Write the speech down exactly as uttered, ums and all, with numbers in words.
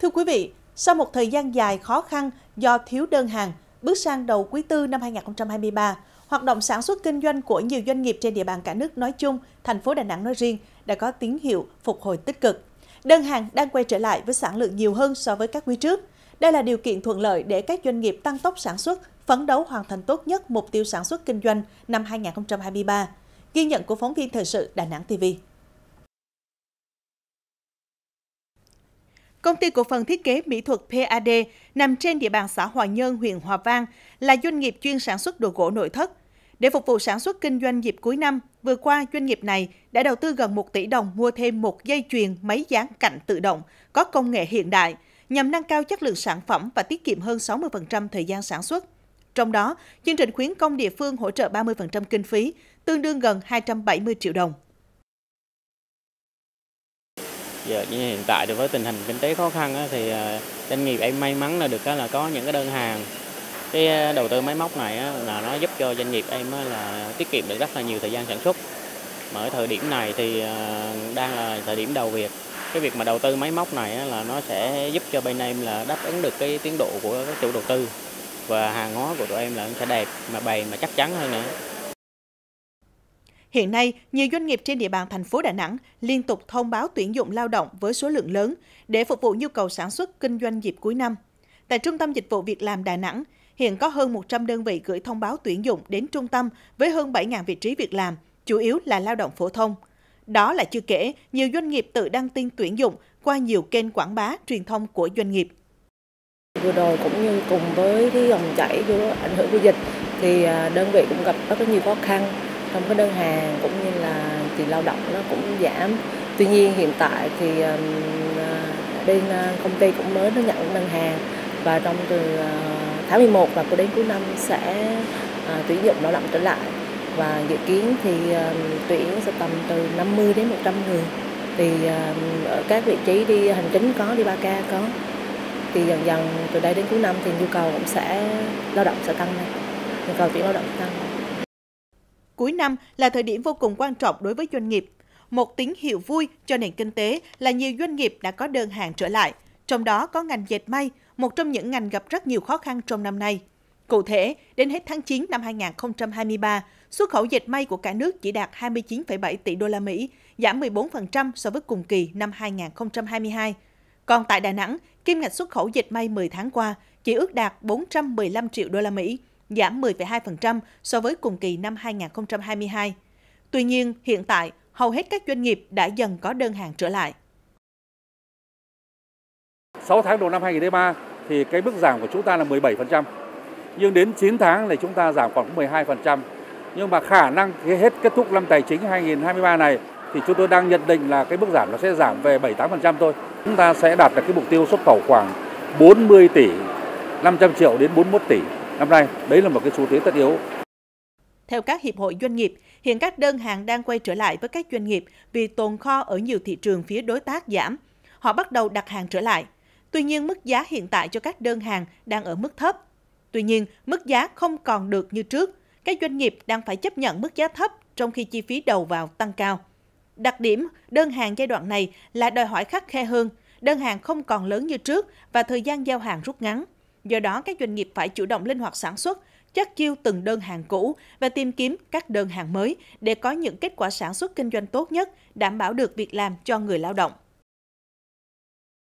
Thưa quý vị, sau một thời gian dài khó khăn do thiếu đơn hàng, bước sang đầu quý tư năm hai nghìn không trăm hai mươi ba, hoạt động sản xuất kinh doanh của nhiều doanh nghiệp trên địa bàn cả nước nói chung, thành phố Đà Nẵng nói riêng đã có tín hiệu phục hồi tích cực. Đơn hàng đang quay trở lại với sản lượng nhiều hơn so với các quý trước. Đây là điều kiện thuận lợi để các doanh nghiệp tăng tốc sản xuất, phấn đấu hoàn thành tốt nhất mục tiêu sản xuất kinh doanh năm hai nghìn không trăm hai mươi ba. Ghi nhận của phóng viên thời sự Đà Nẵng ti vi. Công ty cổ phần thiết kế mỹ thuật pê a đê nằm trên địa bàn xã Hòa Nhơn, huyện Hòa Vang là doanh nghiệp chuyên sản xuất đồ gỗ nội thất. Để phục vụ sản xuất kinh doanh dịp cuối năm, vừa qua doanh nghiệp này đã đầu tư gần một tỷ đồng mua thêm một dây chuyền máy dán cạnh tự động có công nghệ hiện đại nhằm nâng cao chất lượng sản phẩm và tiết kiệm hơn sáu mươi phần trăm thời gian sản xuất. Trong đó, chương trình khuyến công địa phương hỗ trợ ba mươi phần trăm kinh phí, tương đương gần hai trăm bảy mươi triệu đồng. Giờ như hiện tại thì với tình hình kinh tế khó khăn á, thì doanh nghiệp em may mắn là được là có những cái đơn hàng. Cái đầu tư máy móc này á, là nó giúp cho doanh nghiệp em á, là tiết kiệm được rất là nhiều thời gian sản xuất. Mà ở thời điểm này thì đang là thời điểm đầu việc. Cái việc mà đầu tư máy móc này á, là nó sẽ giúp cho bên em là đáp ứng được cái tiến độ của các chủ đầu tư và hàng hóa của tụi em là nó sẽ đẹp mà bền mà chắc chắn hơn nữa. Hiện nay, nhiều doanh nghiệp trên địa bàn thành phố Đà Nẵng liên tục thông báo tuyển dụng lao động với số lượng lớn để phục vụ nhu cầu sản xuất kinh doanh dịp cuối năm. Tại Trung tâm Dịch vụ Việc làm Đà Nẵng, hiện có hơn một trăm đơn vị gửi thông báo tuyển dụng đến trung tâm với hơn bảy nghìn vị trí việc làm, chủ yếu là lao động phổ thông. Đó là chưa kể, nhiều doanh nghiệp tự đăng tin tuyển dụng qua nhiều kênh quảng bá, truyền thông của doanh nghiệp. Vừa rồi cũng như cùng với cái dòng chảy do ảnh hưởng của dịch thì đơn vị cũng gặp rất nhiều khó khăn trong cái đơn hàng cũng như là tiền lao động nó cũng giảm. Tuy nhiên hiện tại thì bên công ty cũng mới nó nhận đơn hàng và trong từ tháng mười một và đến cuối năm sẽ tuyển dụng lao động trở lại và dự kiến thì tuyển sẽ tầm từ năm mươi đến một trăm người. Thì ở các vị trí đi hành chính có, đi ba ca có. Thì dần dần từ đây đến cuối năm thì nhu cầu cũng sẽ lao động sẽ tăng lên, nhu cầu tuyển lao động tăng. Cuối năm là thời điểm vô cùng quan trọng đối với doanh nghiệp. Một tín hiệu vui cho nền kinh tế là nhiều doanh nghiệp đã có đơn hàng trở lại, trong đó có ngành dệt may, một trong những ngành gặp rất nhiều khó khăn trong năm nay. Cụ thể, đến hết tháng chín năm hai nghìn không trăm hai mươi ba, xuất khẩu dệt may của cả nước chỉ đạt hai mươi chín phẩy bảy tỷ đô la Mỹ, giảm mười bốn phần trăm so với cùng kỳ năm hai nghìn không trăm hai mươi hai. Còn tại Đà Nẵng, kim ngạch xuất khẩu dệt may mười tháng qua chỉ ước đạt bốn trăm mười lăm triệu đô la Mỹ, giảm mười phẩy hai phần trăm so với cùng kỳ năm hai nghìn không trăm hai mươi hai. Tuy nhiên, hiện tại, hầu hết các doanh nghiệp đã dần có đơn hàng trở lại. sáu tháng đầu năm hai nghìn không trăm hai mươi ba thì cái mức giảm của chúng ta là mười bảy phần trăm. Nhưng đến chín tháng thì chúng ta giảm còn mười hai phần trăm. Nhưng mà khả năng hết kết thúc năm tài chính hai nghìn không trăm hai mươi ba này thì chúng tôi đang nhận định là cái mức giảm nó sẽ giảm về bảy mươi tám phần trăm thôi. Chúng ta sẽ đạt được cái mục tiêu xuất khẩu khoảng bốn mươi tỷ năm trăm triệu đến bốn mươi mốt tỷ năm nay. Đấy là một cái xu thế tất yếu. Theo các hiệp hội doanh nghiệp, hiện các đơn hàng đang quay trở lại với các doanh nghiệp vì tồn kho ở nhiều thị trường phía đối tác giảm. Họ bắt đầu đặt hàng trở lại. Tuy nhiên, mức giá hiện tại cho các đơn hàng đang ở mức thấp. Tuy nhiên, mức giá không còn được như trước. Các doanh nghiệp đang phải chấp nhận mức giá thấp trong khi chi phí đầu vào tăng cao. Đặc điểm đơn hàng giai đoạn này là đòi hỏi khắt khe hơn, đơn hàng không còn lớn như trước và thời gian giao hàng rút ngắn. Do đó, các doanh nghiệp phải chủ động linh hoạt sản xuất, chắt chiu từng đơn hàng cũ và tìm kiếm các đơn hàng mới để có những kết quả sản xuất kinh doanh tốt nhất, đảm bảo được việc làm cho người lao động.